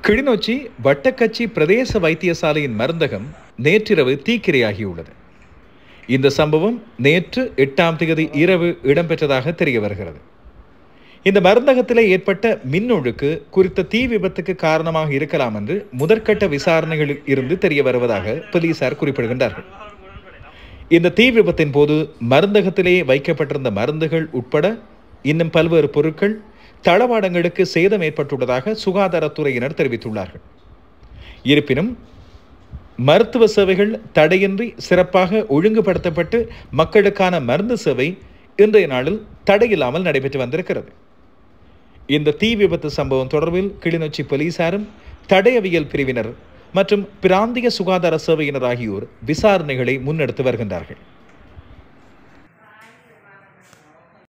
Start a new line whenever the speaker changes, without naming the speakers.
கிளிநொச்சி வட்டக்கச்சி பிரதேச வைத்தியசாலையின் மருந்தகம் நேற்றிரவு தீக்கிரையாகியுள்ளது. இந்த சம்பவம் நேற்று 8ஆம் தேதி இரவு இடம்பெற்றதாக தெரிய வருகிறது. இந்த மருந்தகத்திலே ஏற்பட்ட மின்னொழுக்கு குறித்த தீ விபத்துக்கு காரணமாக இருக்கலாம் என்று முதற்கட்ட விசாரணைகளில் இருந்து தெரிய வருவதாக போலீசார் குறிப்பிடுகின்றார்கள். இந்த தீ விபத்தின் போது மருந்தகத்திலே வைக்கப்பட்டிருந்த மருந்துகள் உட்பட இன்னும் பல்வேறு பொருட்கள் தளவாடங்களுக்கு சேதம் ஏற்பட்டுள்ளதாக சுகாதாரத்துறையினர் தெரிவித்துள்ளார்கள். இருப்பினும் மருத்துவ சேவைகள் தடையின்றி சிறப்பாக ஒழுங்குபடுத்தப்பட்டு மக்களுக்கான மருந்து சேவை இன்றைய நாளில் தடையில்லாமல் நடைபெற்று வந்திருக்கிறது. இந்த தீ விபத்து சம்பவம் தொடர்பில் கிளிநொச்சி போலீசாரும் தடயவியல் பிரிவினர் மற்றும் பிராந்திய சுகாதார சேவையினர் ஆகியோர் விசாரணைகளை முன்னெடுத்து வருகின்றார்கள்.